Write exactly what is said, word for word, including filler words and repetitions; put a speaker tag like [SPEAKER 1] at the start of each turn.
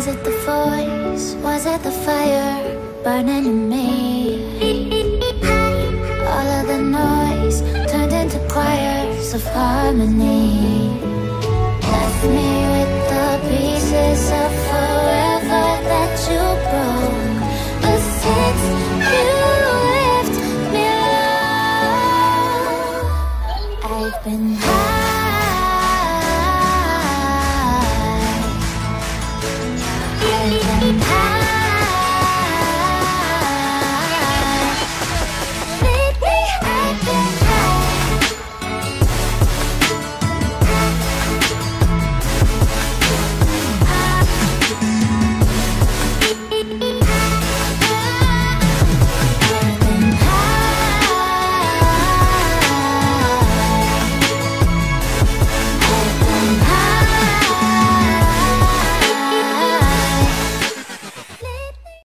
[SPEAKER 1] Was it the voice? Was it the fire burning in me? All of the noise turned into choirs of harmony. Left me